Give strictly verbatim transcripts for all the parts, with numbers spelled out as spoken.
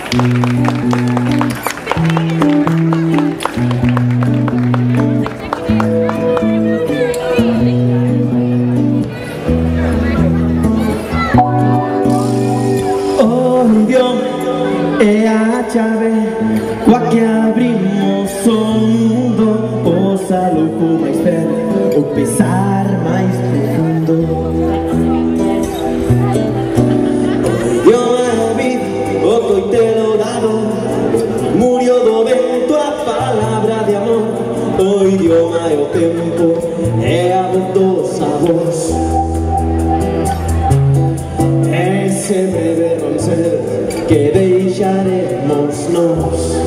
É a chave com a que abrimos o mundo. Possa louco mais perto, o pesar mais profundo. O idioma é vida, o coitelo dado, murió do vento a palavra de amor. O idioma é o tempo, é a bondosa voz. Esse breve romper que deixaremos nós.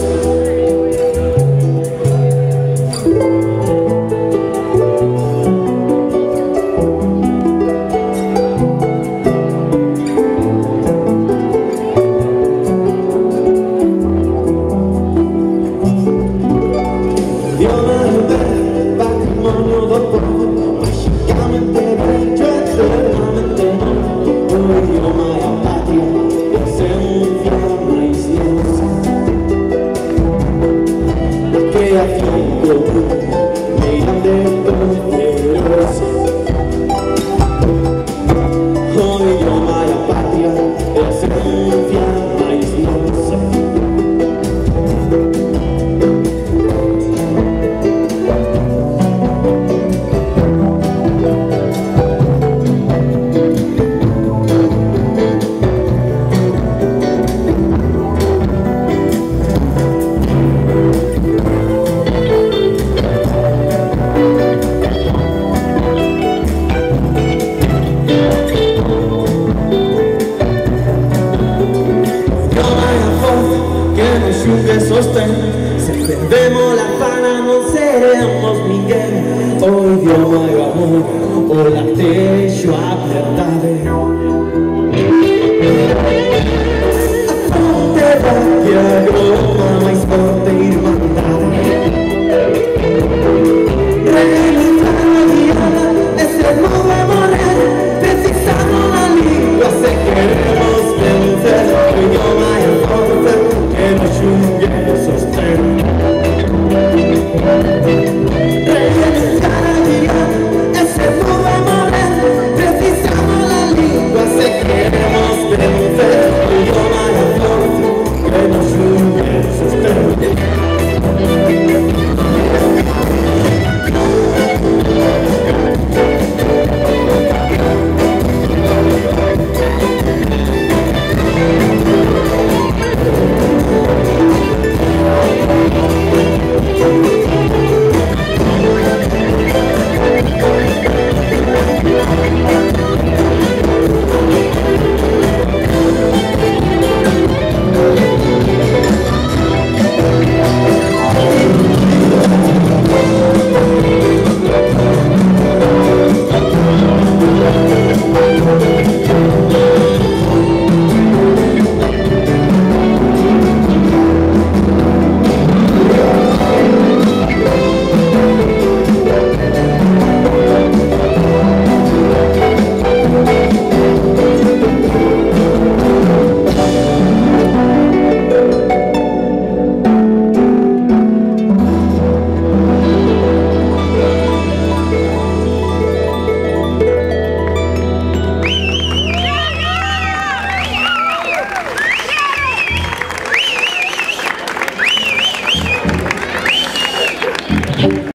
Patrimônio do povo, magicamente bello, eternamente novo. O idioma é a pátria, a esencia mais nossa. A criação do mundo, grande e poderosa. O idioma é a pátria, a esencia mais nossa. Que sostén, se perdemos la fana no seremos ninguém. O idioma é o amor, o latejo a verdade. A fronteira que agrou